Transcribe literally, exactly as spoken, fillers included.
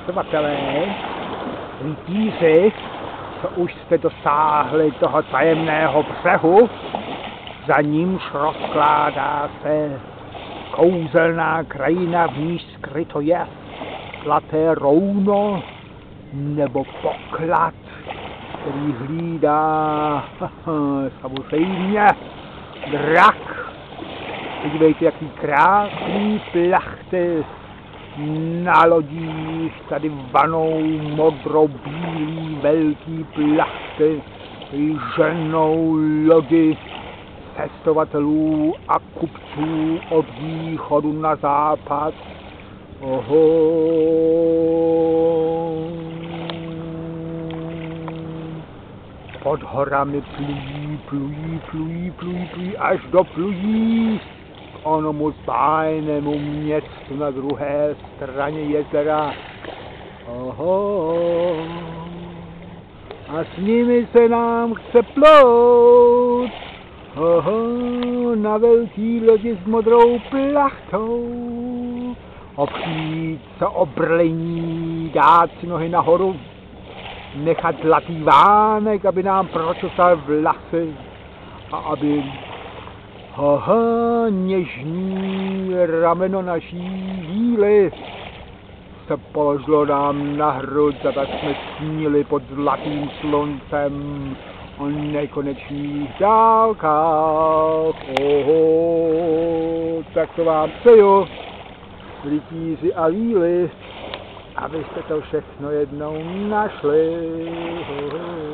cestovatelé, rytíři, co už jste dosáhli toho tajemného břehu, za nímž rozkládá se kouzelná krajina, v níž skryto je zlaté rouno nebo poklad, který hlídá samozřejmě drak. Podívejte, jaký krásný plachty na lodích, tady vanou modro-bílý velký plachty, který ženou lodi cestovatelů a kupců od východu na západ. Oho. Pod horami plují, plují, plují, plují, plují, až doplují k onomu tajnému městu na druhé straně jezera. Oho. A s nimi se nám chce plout. Oho, na velký lodi s modrou plachtou. Opřít se o brlení, dát si nohy nahoru, nechat zlatý vánek, aby nám pročesal vlasy a aby aha, něžný rameno naší víly se položilo nám na hruď, a tak jsme snili pod zlatým sluncem o nekonečných dálkách. Oho, tak to vám přeju, rytíři a víly, abyste to všechno jednou našli.